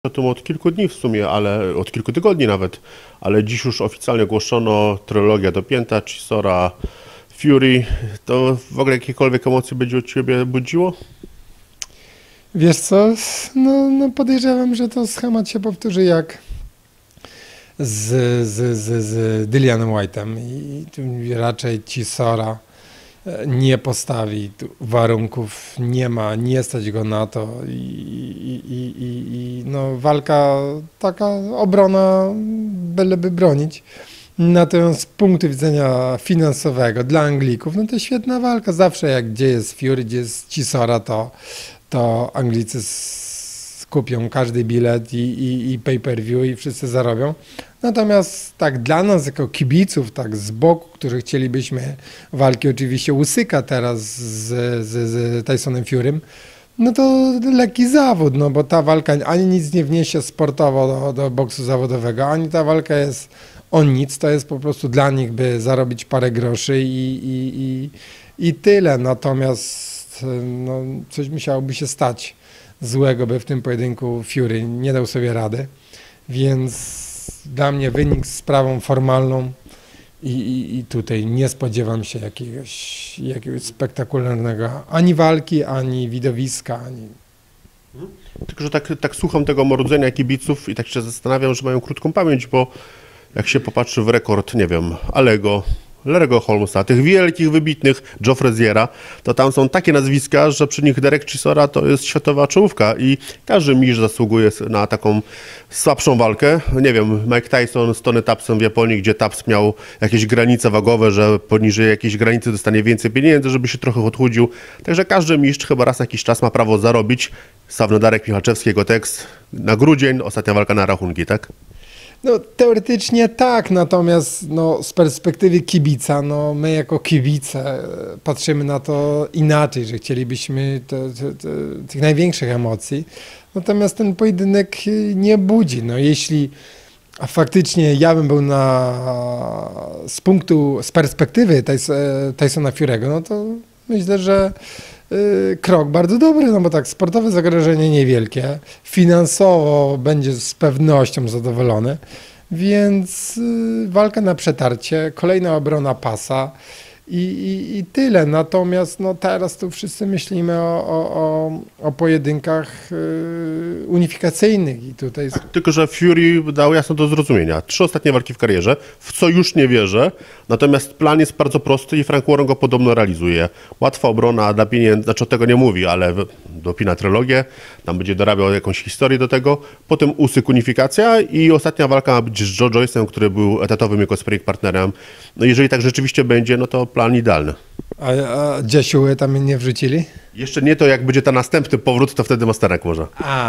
O tym od kilku dni w sumie, ale od kilku tygodni nawet, ale dziś już oficjalnie ogłoszono trylogia dopięta, Chisora, Fury. To w ogóle jakiekolwiek emocje będzie u Ciebie budziło? Wiesz co, no podejrzewam, że to schemat się powtórzy jak z Dillianem White'em i tu raczej Chisora nie postawi warunków, nie stać go na to i no walka taka obrona, byleby bronić. Natomiast z punktu widzenia finansowego dla Anglików, no to świetna walka. Zawsze jak gdzie jest Fury, gdzie jest Chisora, to Anglicy kupią każdy bilet i pay-per-view i wszyscy zarobią. Natomiast tak dla nas jako kibiców, tak z boku, którzy chcielibyśmy walki oczywiście Usyka teraz z Tysonem Furym, no to lekki zawód, no bo ta walka ani nic nie wniesie sportowo do boksu zawodowego, ani ta walka jest o nic, to jest po prostu dla nich, by zarobić parę groszy i tyle. Natomiast no, coś musiałoby się stać złego, by w tym pojedynku Fury nie dał sobie rady, więc dla mnie wynik z sprawą formalną i tutaj nie spodziewam się jakiegoś spektakularnego ani walki, ani widowiska, ani... Tylko, że tak słucham tego marudzenia kibiców i tak się zastanawiam, że mają krótką pamięć, bo jak się popatrzy w rekord, nie wiem, Alego, Larry'ego Holmesa, tych wielkich, wybitnych, Joe Fraziera, to tam są takie nazwiska, że przy nich Derek Chisora to jest światowa czołówka i każdy mistrz zasługuje na taką słabszą walkę. Nie wiem, Mike Tyson z Tony Tapsem w Japonii, gdzie Taps miał jakieś granice wagowe, że poniżej jakiejś granicy dostanie więcej pieniędzy, żeby się trochę odchudził. Także każdy mistrz chyba raz na jakiś czas ma prawo zarobić. Sławny Darek Michalczewski, jego tekst na grudzień, ostatnia walka na rachunki, tak? No teoretycznie tak, natomiast no, z perspektywy kibica, no, my jako kibice patrzymy na to inaczej, że chcielibyśmy tych największych emocji, natomiast ten pojedynek nie budzi. No, jeśli faktycznie ja bym był z perspektywy Tysona Fury'ego, no to myślę, że krok bardzo dobry, no bo tak, sportowe zagrożenie niewielkie, finansowo będzie z pewnością zadowolony, więc walka na przetarcie, kolejna obrona pasa i tyle. Natomiast no, teraz tu wszyscy myślimy o pojedynkach unifikacyjnych i tutaj... Tylko, że Fury dał jasno do zrozumienia. 3 ostatnie walki w karierze, w co już nie wierzę, natomiast plan jest bardzo prosty i Frank Warren go podobno realizuje. Łatwa obrona dla pieniędzy, znaczy o tego nie mówi, ale dopina trylogię, tam będzie dorabiał jakąś historię do tego, potem Usyk unifikacja i ostatnia walka ma być z Joe Joyce'em, który był etatowym jego sparring partnerem. No jeżeli tak rzeczywiście będzie, no to plan idealny. A Dziesiuły tam nie wrzucili? Jeszcze nie, to jak będzie ten następny powrót, to wtedy Masterek może.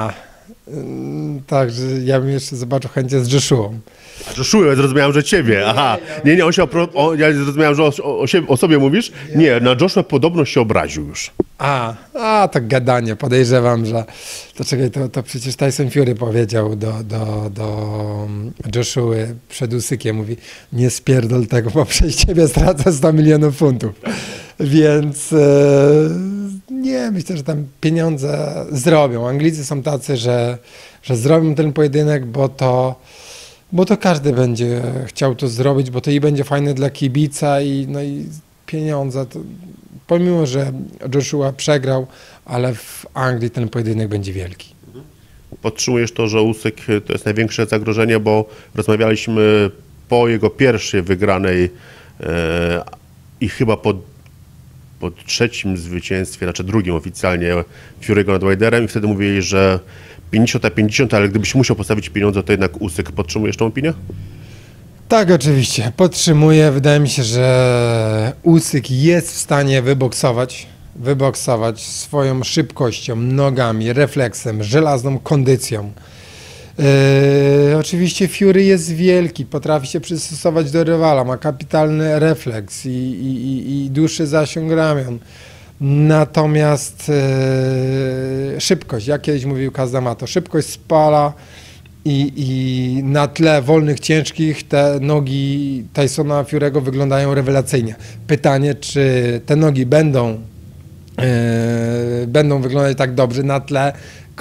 Tak, że ja bym jeszcze zobaczył chętnie z Joshuą. A Joshua, zrozumiałem, że ciebie. Aha. Nie, ja zrozumiałem, że o sobie mówisz? Nie, na Joshua podobno się obraził już. Tak gadanie. Podejrzewam, że... To czekaj, to przecież Tyson Fury powiedział do Joshua przed Usykiem, mówi, nie spierdol tego, bo przez ciebie stracę 100 milionów funtów. Więc nie, myślę, że tam pieniądze zrobią. Anglicy są tacy, że zrobią ten pojedynek, bo to każdy będzie chciał to zrobić, bo to i będzie fajne dla kibica i pieniądze. To, pomimo, że Joshua przegrał, ale w Anglii ten pojedynek będzie wielki. Podtrzymujesz to, że Usyk to jest największe zagrożenie, bo rozmawialiśmy po jego pierwszej wygranej i chyba po trzecim zwycięstwie, znaczy drugim oficjalnie Fury'ego nad Wilderem i wtedy mówili, że 50-50, ale gdybyś musiał postawić pieniądze, to jednak Usyk. Podtrzymujesz tą opinię? Tak, oczywiście. Podtrzymuję. Wydaje mi się, że Usyk jest w stanie wyboksować swoją szybkością, nogami, refleksem, żelazną kondycją. Oczywiście Fury jest wielki, potrafi się przystosować do rywala, ma kapitalny refleks i dłuższy zasięg ramion. Natomiast szybkość, jak kiedyś mówił Kazamato, szybkość spala i na tle wolnych, ciężkich te nogi Tysona Fury'ego wyglądają rewelacyjnie. Pytanie, czy te nogi będą wyglądać tak dobrze na tle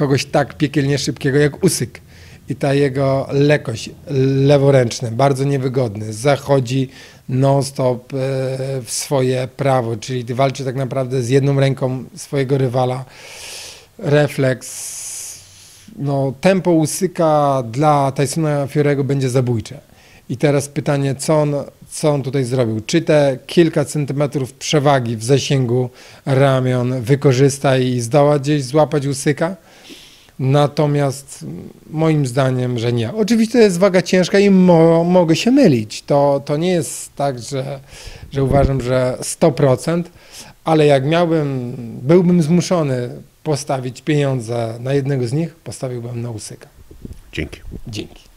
kogoś tak piekielnie szybkiego jak Usyk. I ta jego lekkość, leworęczny, bardzo niewygodny, zachodzi non-stop w swoje prawo, czyli walczy tak naprawdę z jedną ręką swojego rywala. Refleks, no tempo Usyka dla Tysona Fury'ego będzie zabójcze. I teraz pytanie, co on tutaj zrobił? Czy te kilka centymetrów przewagi w zasięgu ramion wykorzysta i zdoła gdzieś złapać Usyka? Natomiast moim zdaniem, że nie. Oczywiście to jest waga ciężka i mogę się mylić. To nie jest tak, że uważam, że 100%, ale jak byłbym zmuszony postawić pieniądze na jednego z nich, postawiłbym na Usyka. Dzięki. Dzięki.